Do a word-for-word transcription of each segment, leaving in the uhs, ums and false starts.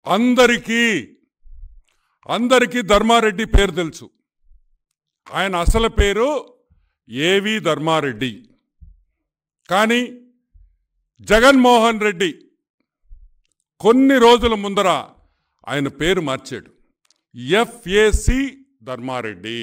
అందరికీ అందరికీ ధర్మారెడ్డి పేరు తెలుసు. ఆయన అసలు పేరు ఏవి ధర్మారెడ్డి. కానీ జగన్మోహన్ రెడ్డి కొన్ని రోజుల ముందర ఆయన పేరు మార్చాడు. FAC Dharma Reddy.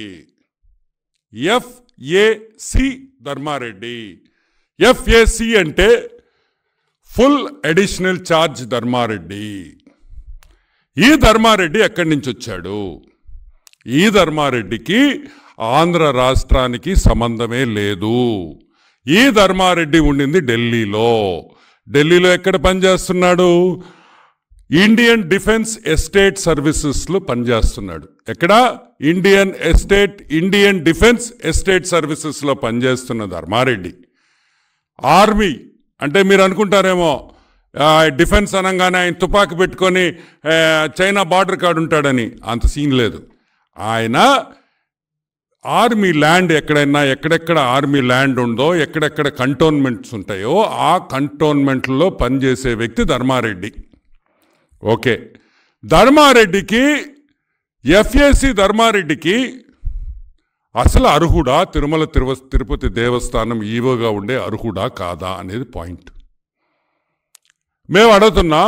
FAC Dharma Reddy. FAC అంటే ఫుల్ అడిషనల్ ఛార్జ్ ధర్మారెడ్డి. ఈ ధర్మారెడ్డి ఎక్కడి నుంచి వచ్చాడు? ఈ ధర్మారెడ్డికి ఆంధ్ర రాష్ట్రానికి సంబంధమే లేదు. ఈ ధర్మారెడ్డి ఉండింది ఢిల్లీలో. ఢిల్లీలో ఎక్కడ పనిచేస్తున్నాడు? ఇండియన్ డిఫెన్స్ ఎస్టేట్ సర్వీసెస్లో పనిచేస్తున్నాడు. ఎక్కడ? Indian estate Indian defence estate సర్వీసెస్లో పనిచేస్తున్న ధర్మారెడ్డి ఆర్మీ అంటే మీరు అనుకుంటారేమో డిఫెన్స్ అనగానే ఆయన తుపాకి పెట్టుకొని చైనా బార్డర్ కాడు ఉంటాడని. అంత సీన్ లేదు. ఆయన ఆర్మీ ల్యాండ్ ఎక్కడైనా ఎక్కడెక్కడ ఆర్మీ ల్యాండ్ ఉందో, ఎక్కడెక్కడ కంటోన్మెంట్స్ ఉంటాయో ఆ కంటోన్మెంట్లో పనిచేసే వ్యక్తి ధర్మారెడ్డి. ఓకే, ధర్మారెడ్డికి ఎఫ్ఏసి ధర్మారెడ్డికి అసలు అర్హుడా తిరుమల తిరువ తిరుపతి దేవస్థానం ఈవోగా ఉండే అర్హుడా కాదా అనేది పాయింట్. మేము అడుగుతున్నాం.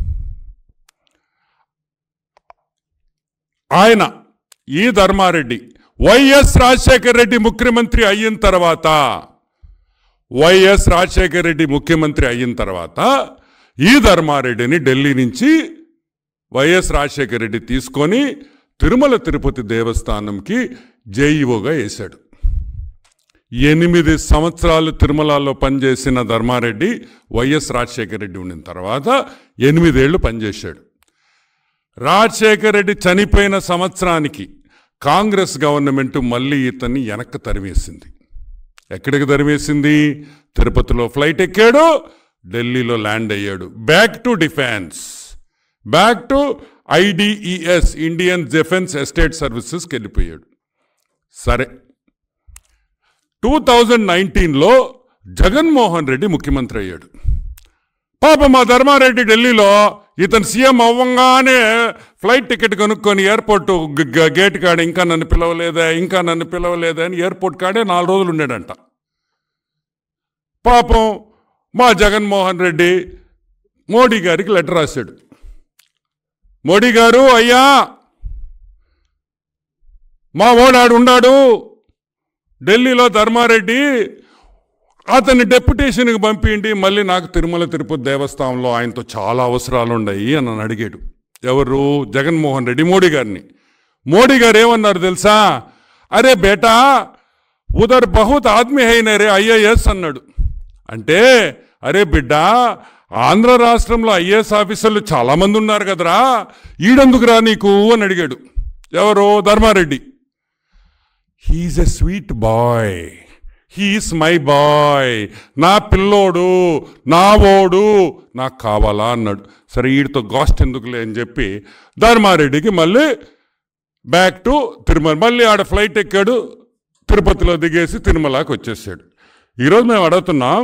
ఆయన ఈ ధర్మారెడ్డి వైఎస్ రాజశేఖర రెడ్డి ముఖ్యమంత్రి అయిన తర్వాత వైఎస్ రాజశేఖర రెడ్డి ముఖ్యమంత్రి అయిన తర్వాత ఈ ధర్మారెడ్డిని ఢిల్లీ నుంచి వైఎస్ రాజశేఖర రెడ్డి తీసుకొని తిరుమల తిరుపతి దేవస్థానంకి జేఈఓగా వేశాడు. ఎనిమిది సంవత్సరాలు తిరుమలలో పనిచేసిన ధర్మారెడ్డి వైఎస్ రాజశేఖర రెడ్డి ఉండిన తర్వాత ఎనిమిదేళ్లు పనిచేశాడు. రాజశేఖర రెడ్డి చనిపోయిన సంవత్సరానికి కాంగ్రెస్ గవర్నమెంట్ మళ్ళీ ఇతన్ని వెనక్కి తరిమేసింది. ఎక్కడికి తరిమేసింది? తిరుపతిలో ఫ్లైట్ ఎక్కాడు, ఢిల్లీలో ల్యాండ్ అయ్యాడు. Back to defence, back to IDES Indian defence estate సర్వీసెస్కి వెళ్ళిపోయాడు. సరే, టూ థౌజండ్ నైన్టీన్లో జగన్మోహన్ రెడ్డి ముఖ్యమంత్రి అయ్యాడు. పాప మా ధర్మారెడ్డి ఢిల్లీలో ఇతను సీఎం అవ్వంగానే ఫ్లైట్ టికెట్ కొనుక్కొని ఎయిర్పోర్ట్ గేట్ కాడే ఇంకా నన్ను పిలవలేదా ఇంకా నన్ను పిలవలేదా అని ఎయిర్పోర్ట్ కాడే నాలుగు రోజులు ఉన్నాడంట. పాపం మా జగన్మోహన్ రెడ్డి మోడీ గారికి లెటర్ రాశాడు. మోడీ గారు, అయ్యా మా ఓడాడు ఉన్నాడు ఢిల్లీలో ధర్మారెడ్డి, అతన్ని డెప్యుటేషన్కి పంపిండి, మళ్ళీ నాకు తిరుమల తిరుపతి దేవస్థానంలో ఆయనతో చాలా అవసరాలు ఉన్నాయి అని నన్ను అడిగాడు. ఎవరు? జగన్మోహన్ రెడ్డి మోడీ గారిని. మోడీ గారు ఏమన్నారు తెలుసా? అరే బేటా ఉదర్ బహుత్ ఆద్మీ హైనే రే ఐఏఎస్ అన్నాడు. అంటే అరే బిడ్డ, ఆంధ్ర రాష్ట్రంలో ఐఏఎస్ ఆఫీసర్లు చాలామంది ఉన్నారు కదరా, ఈడెందుకురా నీకు అని అడిగాడు. ఎవరు? Dharma Reddy. He's a sweet boy, he's my boy, నా పిల్లోడు, నా ఓడు, నాకు కావాలా అన్నాడు. సరే వీడితో గాస్ట్ ఎందుకులే అని చెప్పి ధర్మారెడ్డికి మళ్ళీ బ్యాక్ టు తిరుమల, మళ్ళీ ఆడ ఫ్లైట్ ఎక్కాడు, తిరుపతిలో దిగేసి తిరుమలకి వచ్చేసాడు. ఈరోజు మేము అడుగుతున్నాం,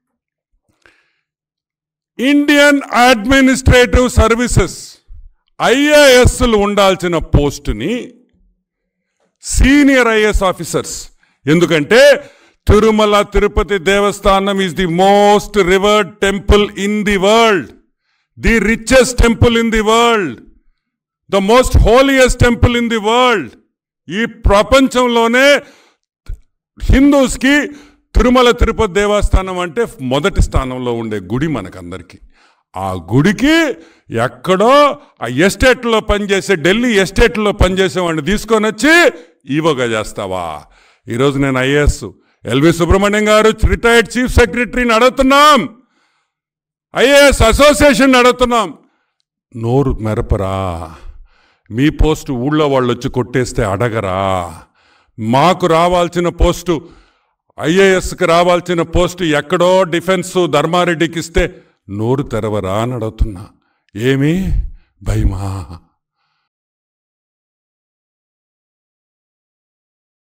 ఇండియన్ అడ్మినిస్ట్రేటివ్ సర్వీసెస్ ఐఏఎస్లు ఉండాల్సిన పోస్టుని సీనియర్ ఐఏఎస్ ఆఫీసర్స్, ఎందుకంటే Tirumala Tirupati Devasthanam is the most revered temple in the world, the richest temple in the world, the most holiest temple in the world. ఈ ప్రపంచంలోనే హిందూస్కి తిరుమల తిరుపతి దేవస్థానం అంటే మొదటి స్థానంలో ఉండే గుడి మనకందరికీ. ఆ గుడికి ఎక్కడో ఆ ఎస్టేట్లో పనిచేసే, ఢిల్లీ ఎస్టేట్లో పనిచేసే వాడిని తీసుకొని వచ్చి ఈవోగా చేస్తావా? ఈరోజు నేను ఐఏఎస్ ఎల్వి సుబ్రహ్మణ్యం గారు రిటైర్డ్ చీఫ్ సెక్రటరీని అడుగుతున్నాం, ఐఏఎస్ అసోసియేషన్ అడుగుతున్నాం, నోరు మెరపరా? మీ పోస్టు ఊళ్ళో వాళ్ళు వచ్చి కొట్టేస్తే అడగరా? మాకు రావాల్సిన పోస్టు, ఐఏఎస్కి రావాల్సిన పోస్టు ఎక్కడో డిఫెన్స్ ధర్మారెడ్డికి ఇస్తే నోరు తెరవరా అని అడుగుతున్నా. ఏమి భయమా?